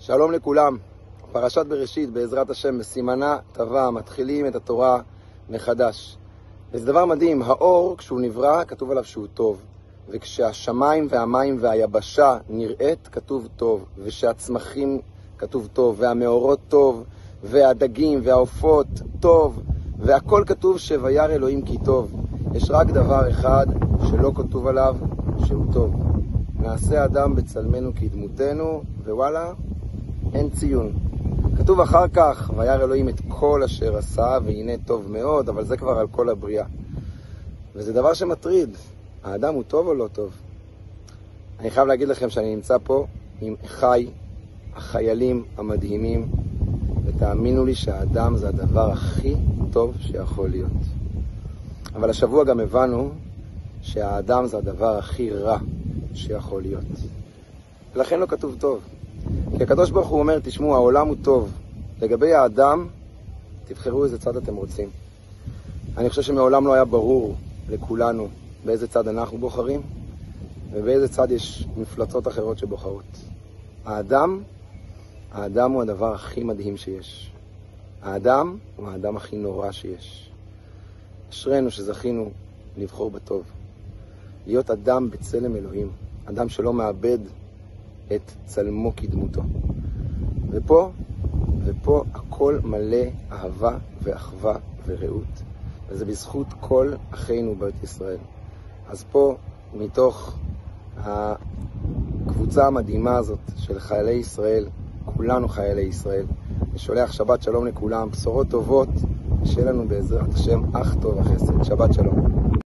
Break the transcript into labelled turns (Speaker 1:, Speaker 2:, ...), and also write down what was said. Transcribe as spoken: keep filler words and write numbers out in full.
Speaker 1: שלום לכולם. פרשת בראשית בעזרת השם בסימנה טבע מתחילים את התורה מחדש. וזה דבר מדהים, האור כשהוא נברא כתוב עליו שהוא טוב, וכשהשמיים והמים והיבשה נראית כתוב טוב, ושהצמחים כתוב טוב, והמאורות טוב, והדגים והעופות טוב, והכל כתוב שוירא אלוהים כי טוב. יש רק דבר אחד שלא כתוב עליו שהוא טוב. נעשה אדם בצלמנו כדמותנו, ווואלה, אין ציון. כתוב אחר כך, וירא אלוהים את כל אשר עשה, והנה טוב מאוד, אבל זה כבר על כל הבריאה. וזה דבר שמטריד. האדם הוא טוב או לא טוב? אני חייב להגיד לכם שאני נמצא פה עם אחי, החיילים המדהימים, ותאמינו לי שהאדם זה הדבר הכי טוב שיכול להיות. אבל השבוע גם הבנו שהאדם זה הדבר הכי רע שיכול להיות. ולכן לא כתוב טוב. כי הקדוש ברוך הוא אומר, תשמעו, העולם הוא טוב. לגבי האדם, תבחרו איזה צד אתם רוצים. אני חושב שמעולם לא היה ברור לכולנו באיזה צד אנחנו בוחרים, ובאיזה צד יש מפלצות אחרות שבוחרות. האדם, האדם הוא הדבר הכי מדהים שיש. האדם הוא האדם הכי נורא שיש. אשרנו שזכינו לבחור בטוב. להיות אדם בצלם אלוהים. אדם שלא מאבד את צלמו כדמותו. ופה, ופה הכל מלא אהבה ואחווה ורעות. וזה בזכות כל אחינו בית ישראל. אז פה, מתוך הקבוצה המדהימה הזאת של חיילי ישראל, כולנו חיילי ישראל, ושולח שבת שלום לכולם, בשורות טובות, שיהיה לנו בעזרת השם אך טוב החסד. שבת שלום.